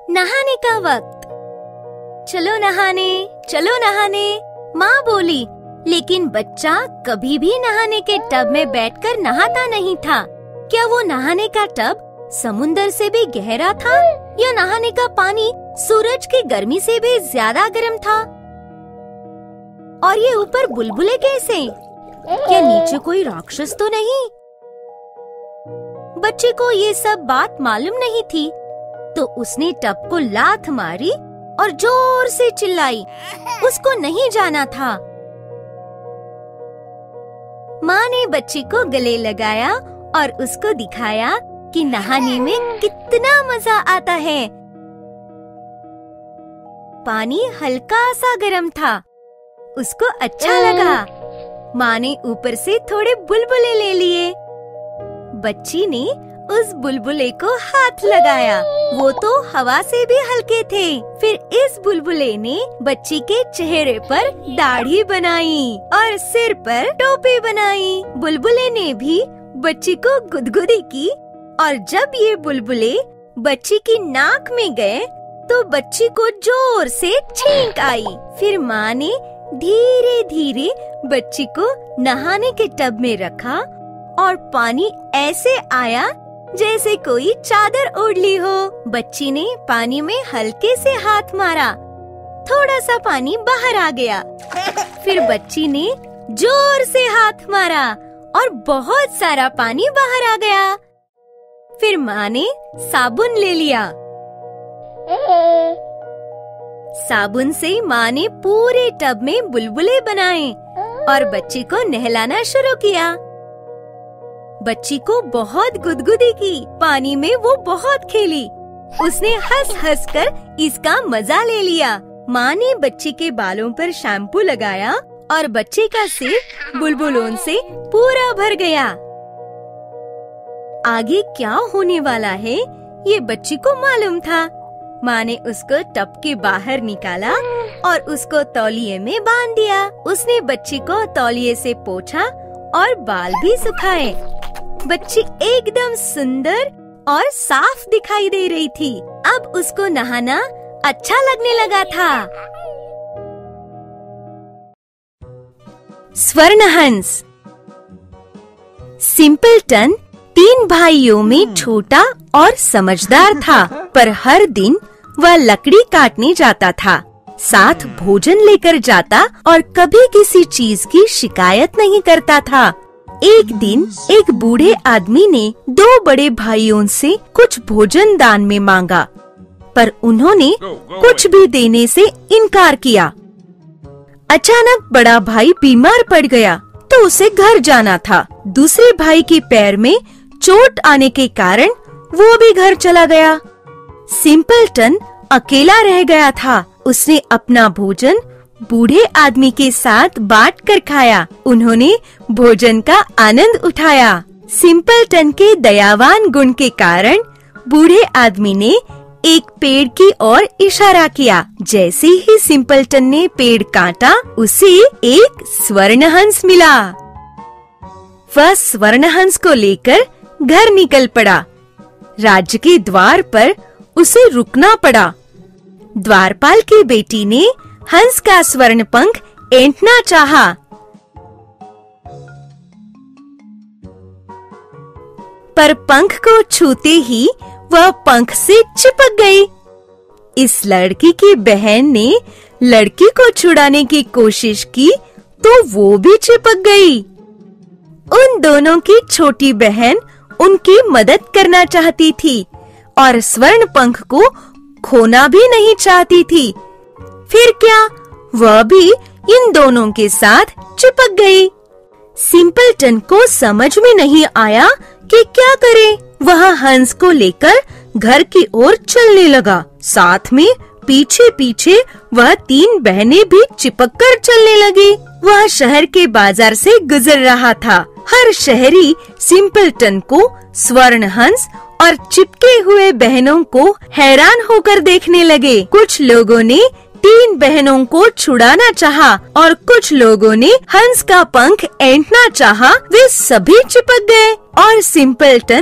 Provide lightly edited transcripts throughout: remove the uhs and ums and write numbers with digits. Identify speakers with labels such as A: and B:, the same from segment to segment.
A: नहाने का वक्त। चलो नहाने, चलो नहाने, माँ बोली। लेकिन बच्चा कभी भी नहाने के टब में बैठकर नहाता नहीं था। क्या वो नहाने का टब समुंदर से भी गहरा था या नहाने का पानी सूरज की गर्मी से भी ज्यादा गर्म था? और ये ऊपर बुलबुले कैसे? क्या नीचे कोई राक्षस तो नहीं? बच्चे को ये सब बात मालूम नहीं थी, तो उसने टब को लात मारी और जोर से चिल्लाई। उसको नहीं जाना था। माँ ने बच्चे को गले लगाया और उसको दिखाया कि नहाने में कितना मजा आता है। पानी हल्का सा गर्म था। उसको अच्छा लगा। माँ ने ऊपर से थोड़े बुलबुले ले लिए। बच्ची ने उस बुलबुले को हाथ लगाया। वो तो हवा से भी हल्के थे। फिर इस बुलबुले ने बच्ची के चेहरे पर दाढ़ी बनाई और सिर पर टोपी बनाई। बुलबुले ने भी बच्ची को गुदगुदी की और जब ये बुलबुले बच्ची की नाक में गए तो बच्ची को जोर से छींक आई। फिर माँ ने धीरे धीरे बच्ची को नहाने के टब में रखा और पानी ऐसे आया जैसे कोई चादर ओढ़ ली हो। बच्ची ने पानी में हल्के से हाथ मारा। थोड़ा सा पानी बाहर आ गया। फिर बच्ची ने जोर से हाथ मारा और बहुत सारा पानी बाहर आ गया। फिर माँ ने साबुन ले लिया। साबुन से माँ ने पूरे टब में बुलबुले बनाए और बच्ची को नहलाना शुरू किया। बच्ची को बहुत गुदगुदी की। पानी में वो बहुत खेली। उसने हंस हंस कर इसका मजा ले लिया। माँ ने बच्ची के बालों पर शैम्पू लगाया और बच्चे का सिर बुलबुलों से पूरा भर गया। आगे क्या होने वाला है ये बच्ची को मालूम था। माँ ने उसको टब के बाहर निकाला और उसको तौलिए में बांध दिया। उसने बच्ची को तौलिए से पोंछा और बाल भी सुखाए। बच्ची एकदम सुंदर और साफ दिखाई दे रही थी। अब उसको नहाना अच्छा लगने लगा था। स्वर्णहंस। सिंपलटन 3 भाइयों में छोटा और समझदार था, पर हर दिन वह लकड़ी काटने जाता था, साथ भोजन लेकर जाता और कभी किसी चीज की शिकायत नहीं करता था। एक दिन एक बूढ़े आदमी ने 2 बड़े भाइयों से कुछ भोजन दान में मांगा, पर उन्होंने कुछ भी देने से इनकार किया। अचानक बड़ा भाई बीमार पड़ गया तो उसे घर जाना था। दूसरे भाई के पैर में चोट आने के कारण वो भी घर चला गया। सिंपलटन अकेला रह गया था। उसने अपना भोजन बूढ़े आदमी के साथ बांट कर खाया। उन्होंने भोजन का आनंद उठाया। सिंपलटन के दयावान गुण के कारण बूढ़े आदमी ने एक पेड़ की ओर इशारा किया। जैसे ही सिंपलटन ने पेड़ काटा, उसे एक स्वर्णहंस मिला। वह स्वर्णहंस को लेकर घर निकल पड़ा। राज्य के द्वार पर उसे रुकना पड़ा। द्वारपाल की बेटी ने हंस का स्वर्ण पंख ऐंठना चाहा, पर पंख को छूते ही वह पंख से चिपक गई। इस लड़की की बहन ने लड़की को छुड़ाने की कोशिश की तो वो भी चिपक गई। उन दोनों की छोटी बहन उनकी मदद करना चाहती थी और स्वर्ण पंख को खोना भी नहीं चाहती थी। फिर क्या, वह भी इन दोनों के साथ चिपक गई। सिंपलटन को समझ में नहीं आया कि क्या करे। वह हंस को लेकर घर की ओर चलने लगा। साथ में पीछे पीछे वह 3 बहनें भी चिपककर चलने लगी। वह शहर के बाजार से गुजर रहा था। हर शहरी सिंपलटन को स्वर्ण हंस और चिपके हुए बहनों को हैरान होकर देखने लगे। कुछ लोगों ने 3 बहनों को छुड़ाना चाहा और कुछ लोगों ने हंस का पंख ऐंठना चाहा। वे सभी चिपक गए और सिंपलटन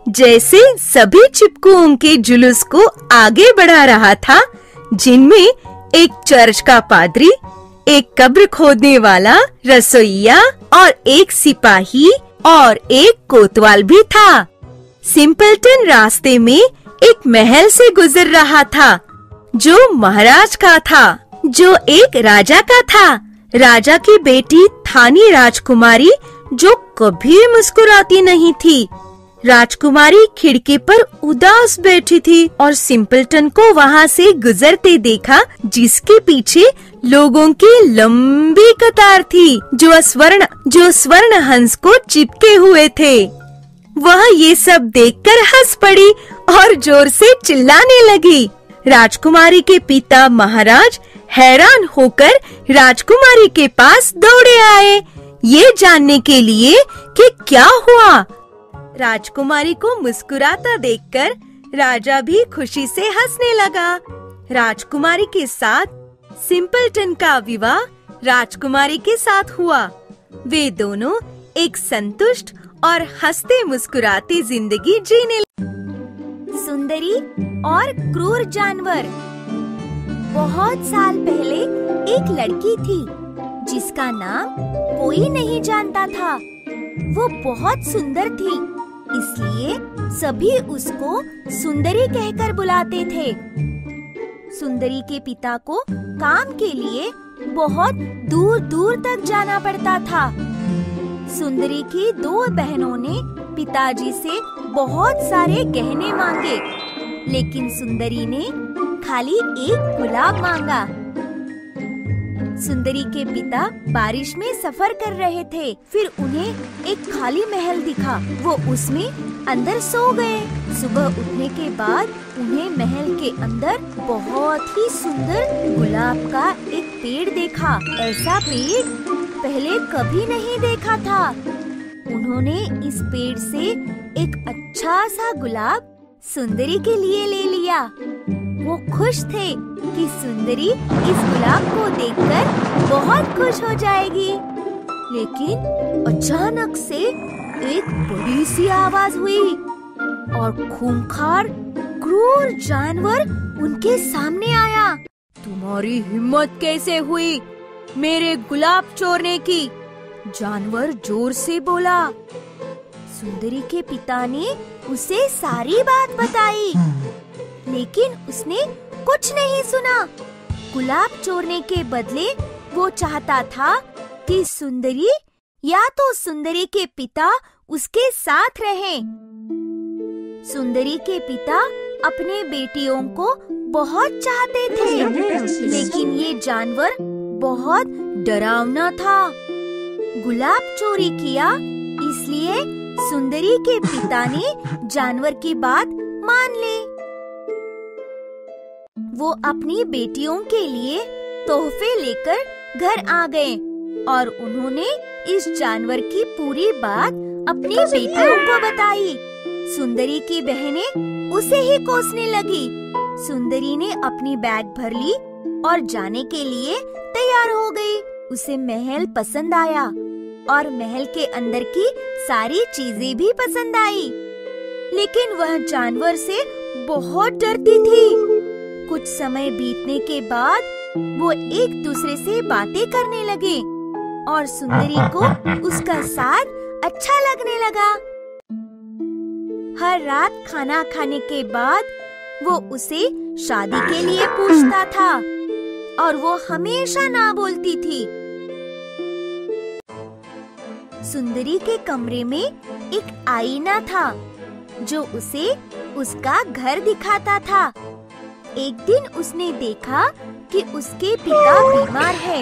A: जैसे सभी चिपकुओं के जुलूस को आगे बढ़ा रहा था, जिनमें एक चर्च का पादरी, एक कब्र खोदने वाला रसोइया और एक सिपाही और एक कोतवाल भी था। सिंपलटन रास्ते में एक महल से गुजर रहा था, जो महाराज का था, जो एक राजा का था। राजा की बेटी थानी राजकुमारी, जो कभी मुस्कुराती नहीं थी। राजकुमारी खिड़की पर उदास बैठी थी और सिंपलटन को वहाँ से गुजरते देखा, जिसके पीछे लोगों की लंबी कतार थी, जो स्वर्ण हंस को चिपके हुए थे। वह ये सब देखकर हंस पड़ी और जोर से चिल्लाने लगी। राजकुमारी के पिता महाराज हैरान होकर राजकुमारी के पास दौड़े आए, ये जानने के लिए कि क्या हुआ। राजकुमारी को मुस्कुराता देखकर राजा भी खुशी से हंसने लगा। राजकुमारी के साथ सिंपलटन का विवाह राजकुमारी के साथ हुआ। वे दोनों एक संतुष्ट और हंसते मुस्कुराती जिंदगी जीने लगे। सुंदरी और क्रूर जानवर। बहुत साल पहले एक लड़की थी, जिसका नाम कोई नहीं जानता था। वो बहुत सुंदर थी, इसलिए सभी उसको सुंदरी कहकर बुलाते थे। सुंदरी के पिता को काम के लिए बहुत दूर दूर तक जाना पड़ता था। सुंदरी की 2 बहनों ने पिताजी से बहुत सारे गहने मांगे, लेकिन सुंदरी ने खाली एक गुलाब मांगा। सुंदरी के पिता बारिश में सफर कर रहे थे, फिर उन्हें एक खाली महल दिखा। वो उसमें अंदर सो गए। सुबह उठने के बाद उन्हें महल के अंदर बहुत ही सुंदर गुलाब का एक पेड़ देखा। ऐसा पेड़ पहले कभी नहीं देखा था। उन्होंने इस पेड़ से एक अच्छा सा गुलाब सुंदरी के लिए ले लिया। वो खुश थे कि सुंदरी इस गुलाब को देखकर बहुत खुश हो जाएगी। लेकिन अचानक से एक बड़ी सी आवाज हुई और खूंखार क्रूर जानवर उनके सामने आया। तुम्हारी हिम्मत कैसे हुई मेरे गुलाब चोरने की? जानवर जोर से बोला। सुंदरी के पिता ने उसे सारी बात बताई, लेकिन उसने कुछ नहीं सुना। गुलाब चोरने के बदले वो चाहता था कि सुंदरी या तो सुंदरी के पिता उसके साथ रहें। सुंदरी के पिता अपने बेटियों को बहुत चाहते थे, लेकिन ये जानवर बहुत डरावना था। गुलाब चोरी किया, इसलिए सुंदरी के पिता ने जानवर की बात मान ली। वो अपनी बेटियों के लिए तोहफे लेकर घर आ गए और उन्होंने इस जानवर की पूरी बात अपनी बेटियों को बताई। सुंदरी की बहनें उसे ही कोसने लगी। सुंदरी ने अपनी बैग भर ली और जाने के लिए तैयार हो गई। उसे महल पसंद आया और महल के अंदर की सारी चीजें भी पसंद आई, लेकिन वह जानवर से बहुत डरती थी। कुछ समय बीतने के बाद वो एक दूसरे से बातें करने लगे और सुंदरी को उसका साथ अच्छा लगने लगा। हर रात खाना खाने के बाद वो उसे शादी के लिए पूछता था और वो हमेशा ना बोलती थी। सुंदरी के कमरे में एक आईना था जो उसे उसका घर दिखाता था। एक दिन उसने देखा कि उसके पिता बीमार है।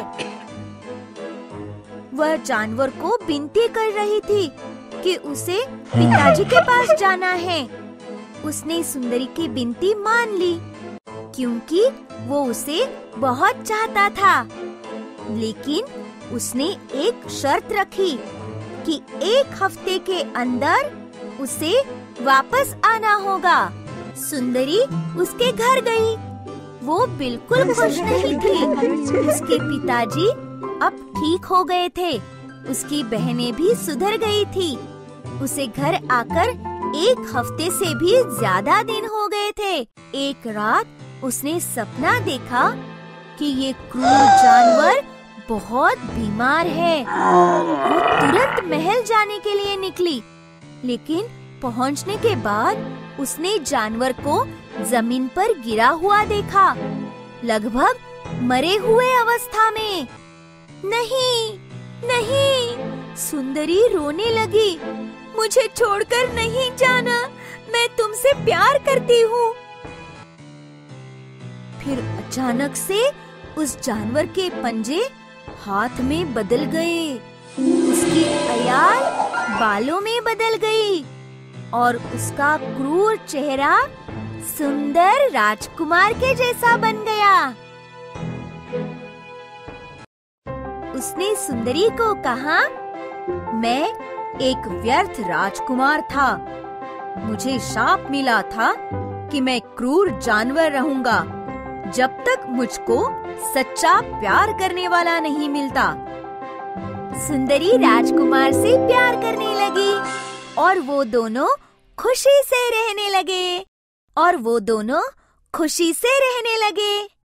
A: वह जानवर को विनती कर रही थी कि उसे पिताजी के पास जाना है। उसने सुंदरी की विनती मान ली, क्योंकि वो उसे बहुत चाहता था। लेकिन उसने एक शर्त रखी कि 1 हफ्ते के अंदर उसे वापस आना होगा। सुंदरी उसके घर गई। वो बिल्कुल खुश नहीं थी। उसके पिताजी अब ठीक हो गए थे। उसकी बहनें भी सुधर गई थी। उसे घर आकर 1 हफ्ते से भी ज्यादा दिन हो गए थे। एक रात उसने सपना देखा कि ये क्रूर जानवर बहुत बीमार है। वो तुरंत महल जाने के लिए निकली, लेकिन पहुंचने के बाद उसने जानवर को जमीन पर गिरा हुआ देखा, लगभग मरे हुए अवस्था में। नहीं, नहीं, सुंदरी रोने लगी। मुझे छोड़कर नहीं जाना, मैं तुमसे प्यार करती हूँ। फिर अचानक से उस जानवर के पंजे हाथ में बदल गए, उसकी अयाल बालों में बदल गई और उसका क्रूर चेहरा सुंदर राजकुमार के जैसा बन गया। उसने सुंदरी को कहा, मैं एक व्यर्थ राजकुमार था। मुझे शाप मिला था कि मैं क्रूर जानवर रहूंगा जब तक मुझको सच्चा प्यार करने वाला नहीं मिलता। सुंदरी राजकुमार से प्यार करने लगी और वो दोनों खुशी से रहने लगे।